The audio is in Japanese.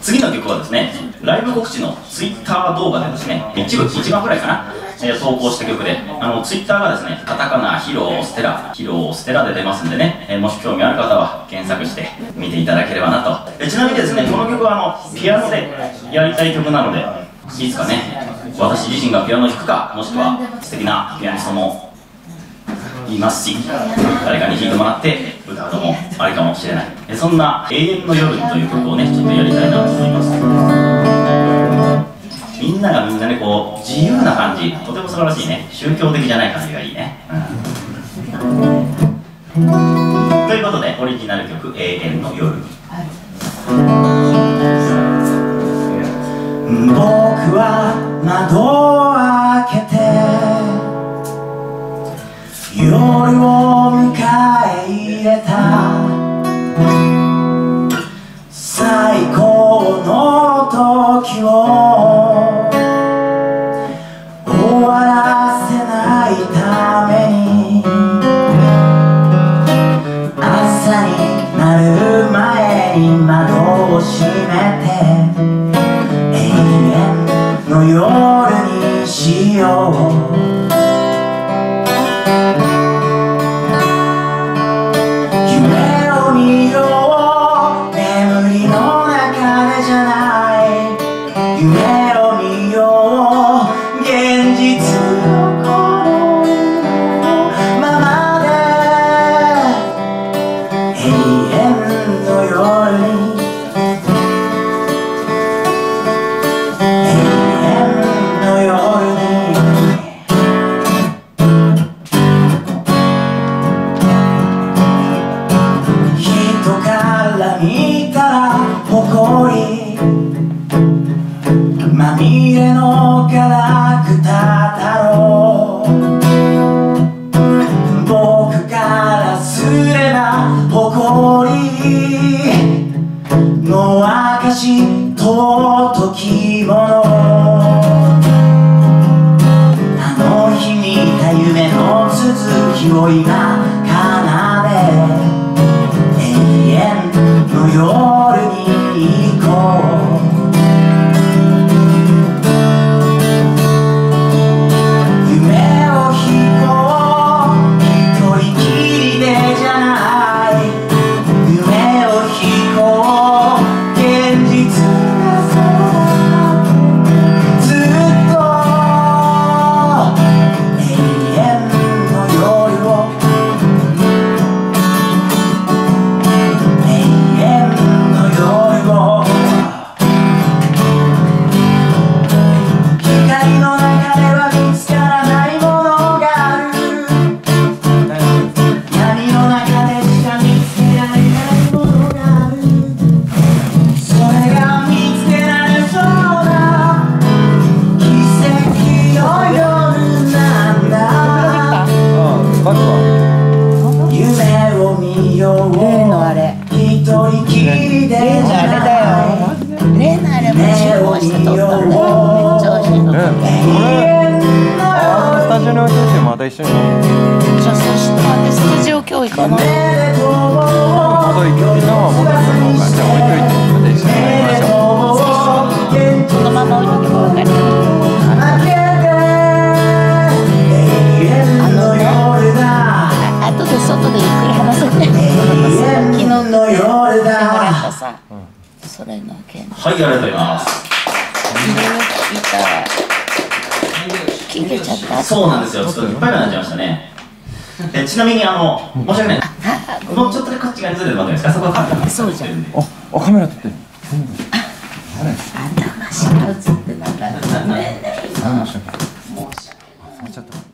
次の曲はですね、ライブ告知のツイッター動画でですね、1番ぐらいかな、投稿した曲で、ツイッターがですね、カタカナヒローステラで出ますんでね、もし興味ある方は検索して見ていただければなと。ちなみにですね、この曲はピアノでやりたい曲なので、いつかね、私自身がピアノを弾くか、もしくは素敵なピアニストもいますし、誰かに弾いてもらって歌うのもありかもしれない。そんな「永遠の夜」という曲をね、ちょっとやりたいなと思います。みんながみんなね、こう自由な感じ、とても素晴らしいね。宗教的じゃない感じがいいね。ということで、オリジナル曲「永遠の夜」。僕は窓を開けて夜を迎え入れた最高の時を終わらせないために朝になる前に窓を閉めて永遠の夜にしよう。見たら誇りまみれのガラクタ太郎僕からすれば誇りの証尊きものあの日見た夢の続きを今奏で夜に行こう夢を引こう一人きりでじゃない夢を引こう現実がそうずっと永遠の夜をスタジオに置いといてまた一緒に飲む。 じゃあそしたらスタジオ今日行かない。 戻り昨日は戻ったのか。じゃあ置いといてまた一緒に飲みましょう。 そのまま置いとけば分かる。後で外でゆっくり話そうね。昨日の夜でもらったさ、それの件。 はい、ありがとうございます。 いろいろ聞いた。聞けちゃった。 そうなんですよ。ちょっといっぱいになっちゃいましたね。ちなみに申し訳ない。もうちょっとでこっち側にずれてもらっていいですか。そこはカメラ。 そうじゃん。 あ、カメラ撮ってる。 頭しか映ってなかったね。 申し訳ない。